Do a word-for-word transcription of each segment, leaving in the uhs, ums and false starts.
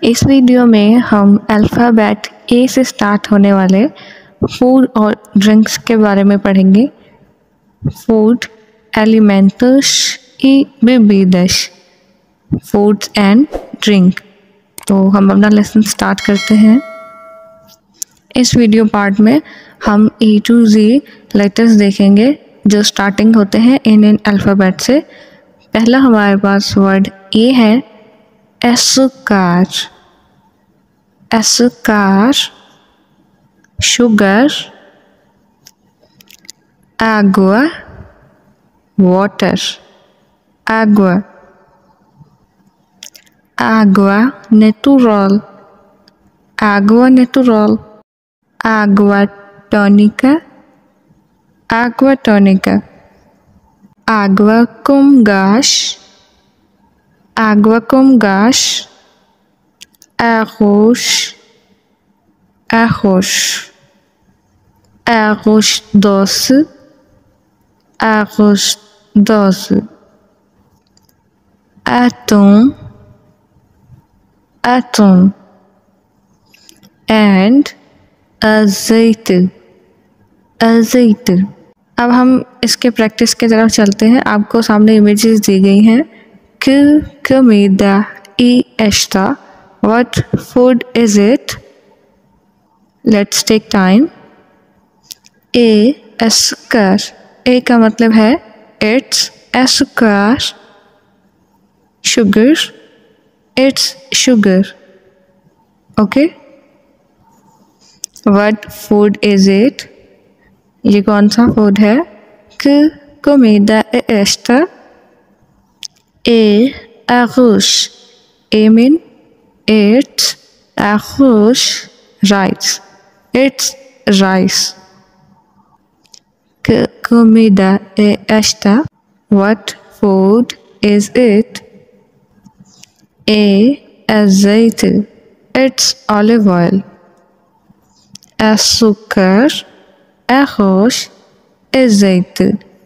इस वीडियो में हम अल्फ़ाबेट ए से स्टार्ट होने वाले फूड और ड्रिंक्स के बारे में पढ़ेंगे। Food, elements y bebidas, foods and drink. तो हम अपना लेसन स्टार्ट करते हैं। इस वीडियो पार्ट में हम ए टू जी लेटर्स देखेंगे जो स्टार्टिंग होते हैं इंडियन अल्फ़ाबेट से। पहला हमारे पास वर्ड ए है, एसुकार, एसुकार, sugar, água, water, água, água natural, água natural, água tônica, água tônica, água com gás, água com gás, arroz, arroz, arroz doce, arroz doce, atum, atum, and azeite, azeite। अब हम इसके practice की तरफ चलते हैं। आपको सामने इमेजेस दी गई हैं। Que comida é esta? What food is it? Let's take time. A açúcar, ए का मतलब है it's, açúcar sugar, it's sugar. Okay, what food is it? ये कौन सा फूड है? Que comida é esta? A arroz, A mean it's, arroz rice, it's rice। Que comida é esta? What food is it? A azeite, it's olive oil, açúcar, arroz, azeite,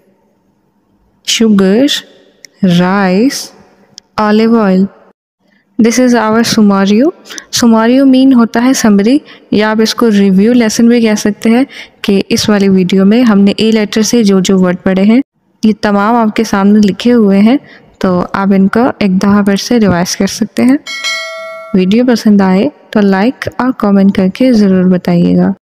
sugar, rice, olive oil। This is our सुमारियो। सुमारियो mean होता है summary, या आप इसको review lesson भी कह सकते हैं कि इस वाली वीडियो में हमने ए लेटर से जो जो वर्ड पढ़े हैं ये तमाम आपके सामने लिखे हुए हैं, तो आप इनको एक दफ़ा फिर से रिवाइज कर सकते हैं। वीडियो पसंद आए तो लाइक और कमेंट करके ज़रूर बताइएगा।